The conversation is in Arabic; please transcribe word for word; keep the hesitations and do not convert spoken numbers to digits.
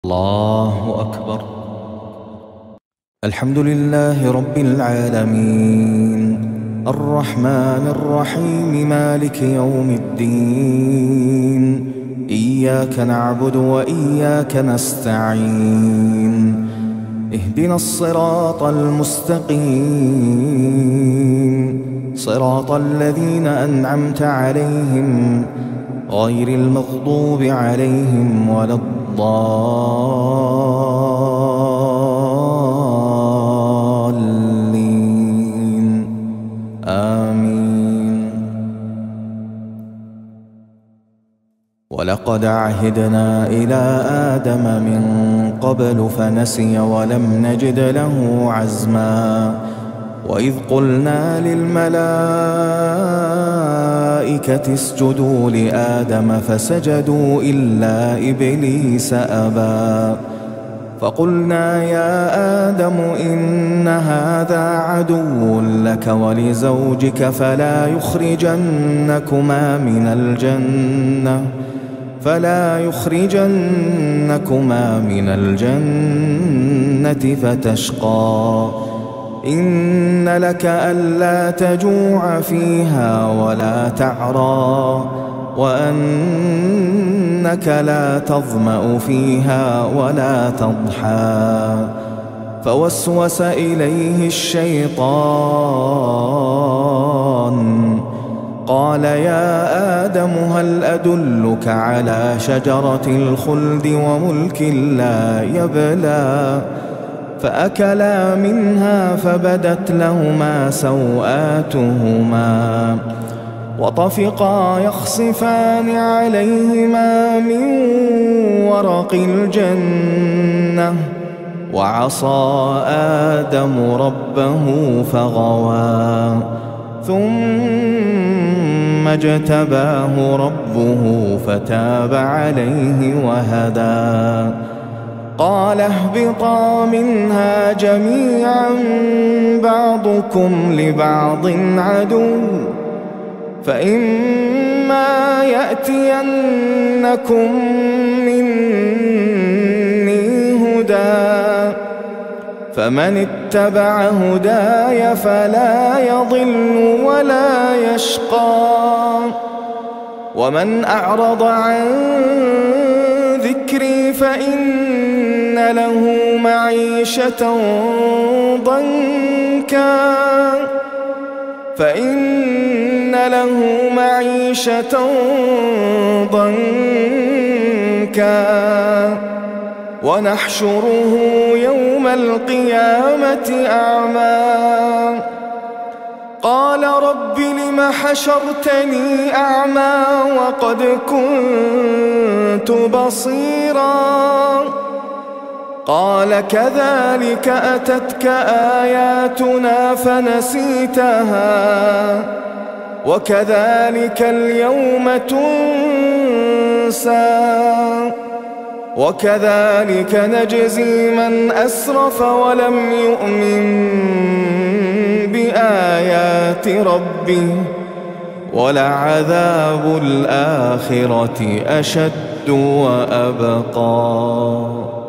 الله أكبر. الحمد لله رب العالمين الرحمن الرحيم مالك يوم الدين إياك نعبد وإياك نستعين اهدنا الصراط المستقيم صراط الذين أنعمت عليهم غير المغضوب عليهم ولا الضالين آمين. ولقد عهدنا إلى آدم من قبل فنسي ولم نجد له عزما وإذ قلنا للملائكة اسجدوا لآدم فسجدوا إلا إبليس أبى فقلنا يا آدم إن هذا عدو لك ولزوجك فلا يخرجنكما من الجنة فلا يخرجنكما من الجنة فتشقى إن لك ألا تجوع فيها ولا تعرى وأنك لا تظمأ فيها ولا تضحى فوسوس إليه الشيطان قال يا آدم هل أدلك على شجرة الخلد وملك لا يبلى فأكلا منها فبدت لهما سوآتهما وطفقا يخصفان عليهما من ورق الجنة وعصى آدم ربه فغوى ثم اجتباه ربه فتاب عليه وهدى قال اهبطا منها جميعا بعضكم لبعض عدو فإما يأتينكم مني هدى فمن اتبع هداي فلا يضل ولا يشقى ومن أعرض عن ذكري فإن له معيشة ضنكا فإن له معيشة ضنكا ونحشره يوم القيامة أعمى قال رب لم حشرتني أعمى وقد كنت بصيرا قال كذلك أتتك آياتنا فنسيتها وكذلك اليوم تنسى وكذلك نجزي من أسرف ولم يؤمن بآيات ربه ولعذاب الآخرة أشد وأبقى.